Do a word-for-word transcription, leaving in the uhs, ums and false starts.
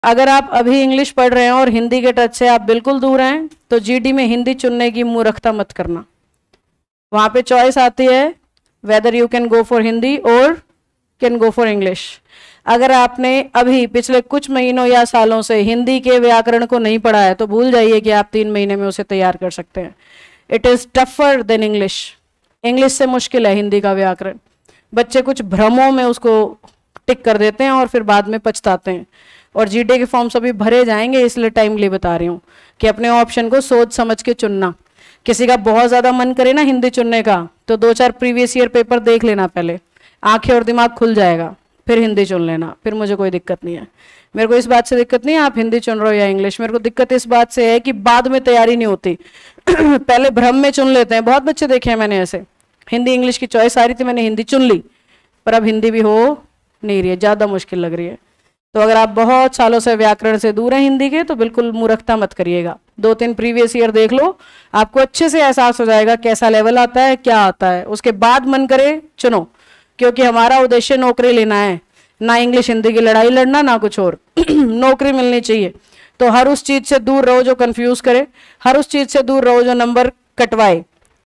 अगर आप अभी इंग्लिश पढ़ रहे हैं और हिंदी के टच से आप बिल्कुल दूर हैं तो जीडी में हिंदी चुनने की मूर्खता मत करना। वहां पे चॉइस आती है whether you can go for Hindi और कैन गो फॉर इंग्लिश। अगर आपने अभी पिछले कुछ महीनों या सालों से हिंदी के व्याकरण को नहीं पढ़ा है तो भूल जाइए कि आप तीन महीने में उसे तैयार कर सकते हैं। It is tougher than English. English से मुश्किल है हिंदी का व्याकरण। बच्चे कुछ भ्रमों में उसको टिक कर देते हैं और फिर बाद में पछताते हैं। और जीडी के फॉर्म्स अभी भरे जाएंगे, इसलिए टाइमली बता रही हूँ कि अपने ऑप्शन को सोच समझ के चुनना। किसी का बहुत ज्यादा मन करे ना हिंदी चुनने का तो दो चार प्रीवियस ईयर पेपर देख लेना पहले, आंखें और दिमाग खुल जाएगा, फिर हिंदी चुन लेना। फिर मुझे कोई दिक्कत नहीं है। मेरे को इस बात से दिक्कत नहीं है आप हिंदी चुन रहे हो या इंग्लिश। मेरे को दिक्कत इस बात से है कि बाद में तैयारी नहीं होती पहले भ्रम में चुन लेते हैं। बहुत बच्चे देखे हैं मैंने ऐसे, हिंदी इंग्लिश की चॉइस आ रही थी, मैंने हिंदी चुन ली, पर अब हिंदी भी हो नहीं रही है, ज्यादा मुश्किल लग रही है। तो अगर आप बहुत सालों से व्याकरण से दूर हैं हिंदी के तो बिल्कुल मूर्खता मत करिएगा। दो तीन प्रीवियस ईयर देख लो, आपको अच्छे से एहसास हो जाएगा कैसा लेवल आता है, क्या आता है। उसके बाद मन करे चुनो, क्योंकि हमारा उद्देश्य नौकरी लेना है, ना इंग्लिश हिंदी की लड़ाई लड़ना, ना कुछ और नौकरी मिलनी चाहिए। तो हर उस चीज से दूर रहो जो कंफ्यूज करे, हर उस चीज से दूर रहो जो नंबर कटवाए।